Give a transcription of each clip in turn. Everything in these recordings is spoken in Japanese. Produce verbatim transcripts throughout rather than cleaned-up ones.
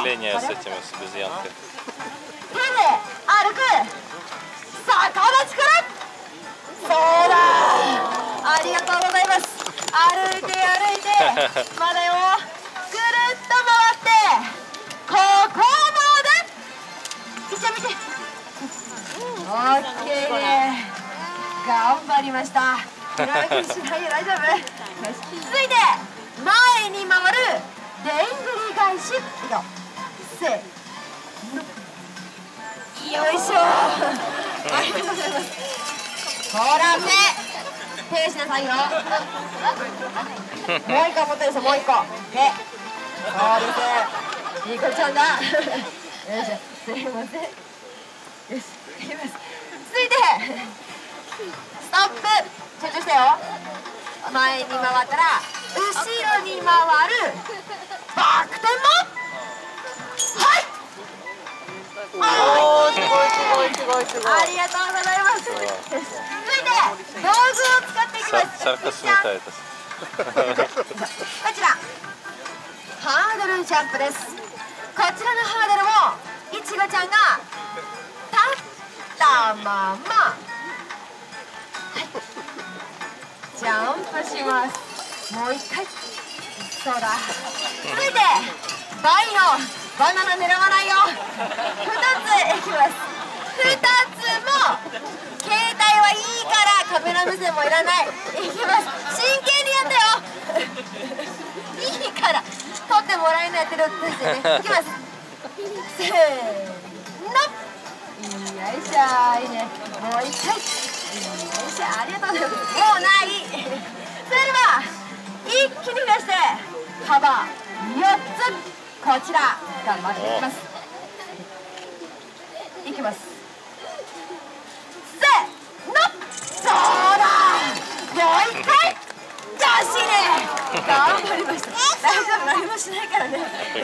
впечатление с этими, с обезьянкой? 手で歩く逆立ちからそうだありがとうございます歩いて歩いてまだよぐるっと回ってここまで一緒見てオッケーね頑張りました揺らぎしないで大丈夫続いて前に回るでんぐり返しいくよせーよいしょありがとうございますほら目手しなさいよもう一個持ってる人もう一個手そうですいい子ちゃんだよいしょすいませんよしいきます続いてストップ集中してよ前に回ったら後ろに回るバク転もはいおーすごいすごいすごいすごいありがとうございます続いて道具を使っていきますこちらハードルジャンプですこちらのハードルをいちごちゃんが立ったままはいジャンプしますもう一回そうだ続いて倍のバナナ狙わないよふたついきますふたつも携帯はいいからカメラ目線もいらないいきます真剣にやったよいいから撮ってもらえないってるってねいきますせーのよいしょいいねもう一回よいしょありがとうございますもうないそれでは一気に増やして幅よっつこちら頑張っていきますいきますせーのそうだもう一回よしね頑張りました大丈夫何もしないからね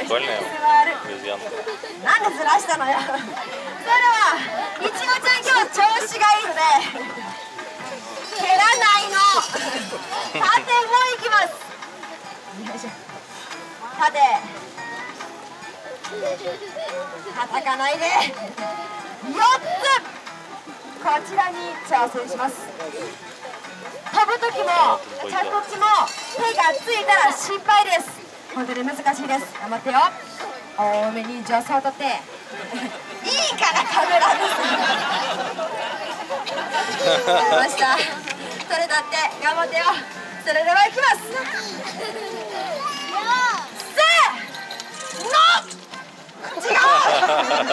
なんでずらしたのよそれではいちごちゃん今日調子がいいので蹴らないの縦もいきますよいしょ縦叩かないでよっつこちらに挑戦します飛ぶ時も着地も手がついたら失敗です本当に難しいです頑張ってよ多めに助走をとっていいからカメラです出ましたそれだって頑張ってよそれではいきますせーの違うそれ普通のジャン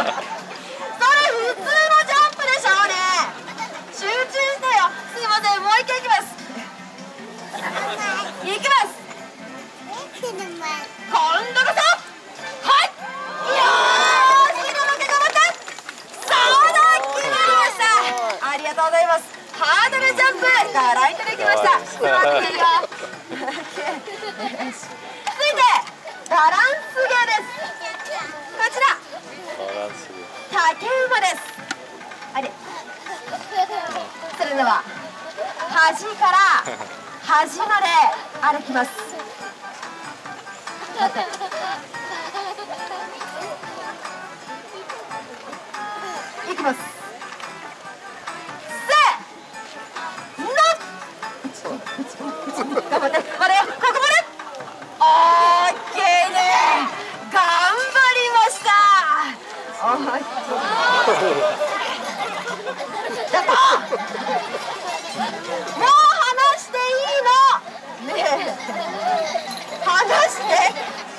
プでしょうね集中してよすいませんもう一回いきますいきます今度こそはいよーし今のけ頑張ったそうだ決まりましたありがとうございますハードルジャンプご覧いただきました座ってるよ続いてバランス芸ですこちら竹馬ですあれそれでは端から端まで歩きますいきますせーの頑張ってまだよここまでオーケーね頑張りましたやったもう離していいのねえ離して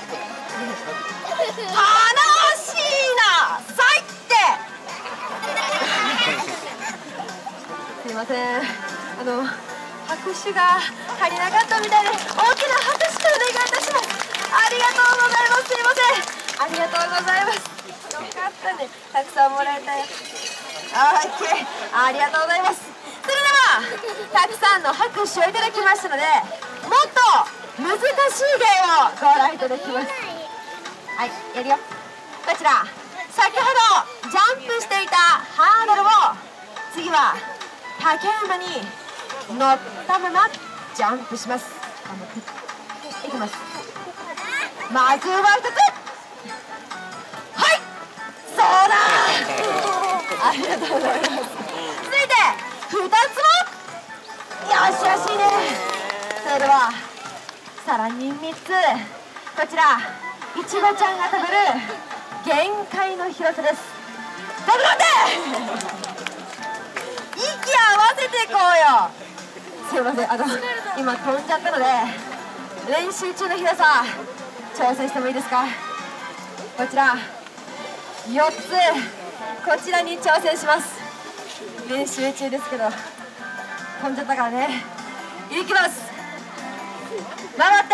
離しなさいってすいませんあの拍手が足りなかったみたいで大きな拍手お願いいたしますありがとうございますすいませんありがとうございますよかったねたくさんもらえたよあありがとうございますそれではたくさんの拍手をいただきましたのでもっと難しい芸をご覧いただきますはいやるよこちら先ほどジャンプしていたハードルを次は竹馬に乗ったままジャンプしますいきますまずはふたつだありがとうございます。続いてふたつもよしよしいいね。それではさらにみっつ、こちらいちごちゃんが食べる限界の広さです。頑張って息合わせていこうよ。すいません、あの今飛んじゃったので練習中の広さ挑戦してもいいですか。こちらよっつこちらに挑戦します。練習中ですけど飛んじゃったからね。いきます。頑張って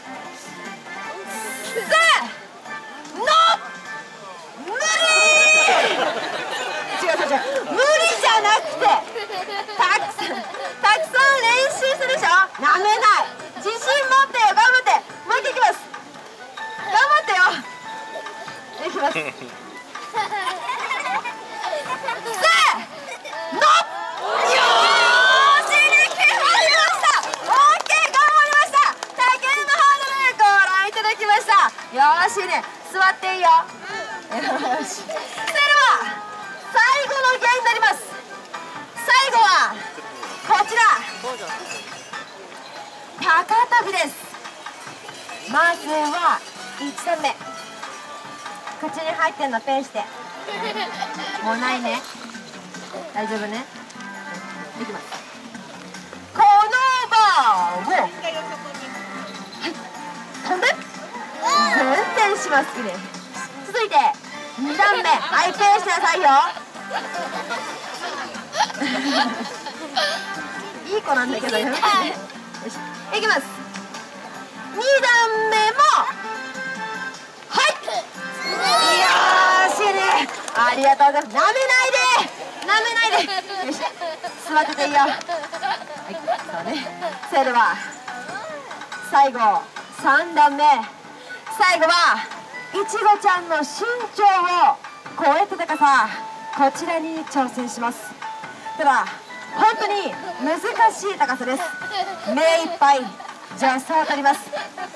せーの無理違う違う違う無理じゃなくてたくさんたくさん練習するでしょ。なめない自信持ってよ。頑張ってもう一回いきます。頑張ってよ。いきますせーのよーしで決まりました。オッケー頑張りました。竹馬ハードルご覧いただきました。よーしね座っていいよ。よしそれでは最後のゲームになります。最後はこちら高跳びです。まずはいちだんめ口に入ってんのペーして、もうないね、大丈夫ね。いきます。このバーを、はい、飛んで前転します。いいね。続いてにだんめ、はい、ペーしてくださいよ。いい子なんだけどよ。よしいきます。にだんめもはいよーしね。ありがとうございます。なめないでなめないでよし座ってていいよ。はいそうね。それでは最後さんだんめ、最後はいちごちゃんの身長を超えた高さ、こちらに挑戦します。ただ本当に難しい高さです。目いっぱい助走を取ります。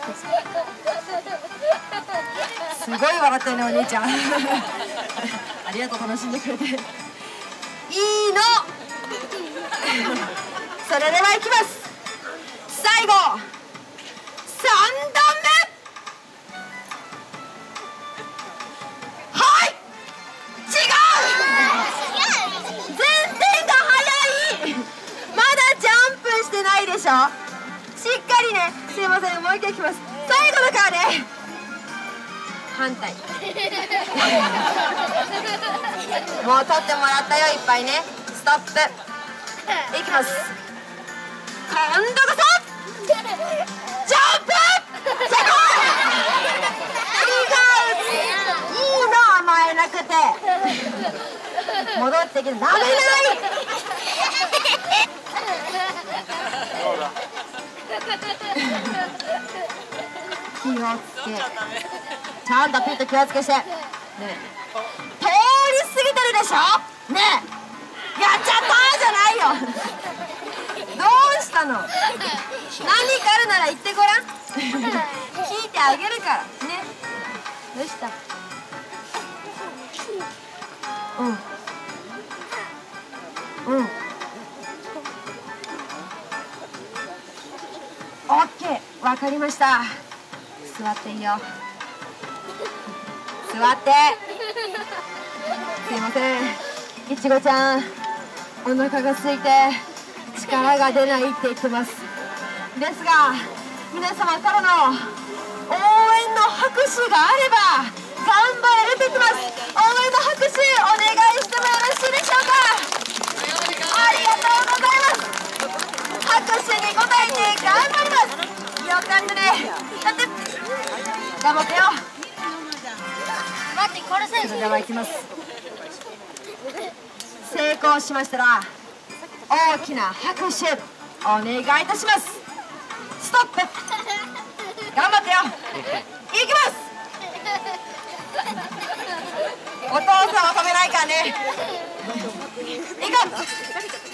すごい笑ってるねお兄ちゃんありがとう、楽しんでくれていいのそれではいきます。最後さんだんめ、はい違う前転が速いまだジャンプしてないでしょ。しっかりね。すいません、もう一回いきます。最後だからね。反対もう取ってもらったよ、いっぱいね。ストップいきます。今度こそジャンプ成功違ういいの甘えなくて戻ってきてなめない気をつけちゃんとピッと気をつけしてね。通り過ぎてるでしょねえ。やっちゃったじゃないよどうしたの。何かあるなら言ってごらん聞いてあげるからね。どうした。うんうんオッケー、わかりました。座っていいよ。座ってすいません、いちごちゃんお腹が空いて力が出ないって言ってます。ですが皆様からの応援の拍手があれば頑張れるって言ってます。応援の拍手お願いしてもよろしいでしょうか。ありがとうございます。拍手に応えて頑張ります。よかったね。だって頑張ってよ。待ってこれ選手。それではいきます。成功しましたら大きな拍手お願いいたします。ストップ頑張ってよいきます。お父さんは止めないからねいこう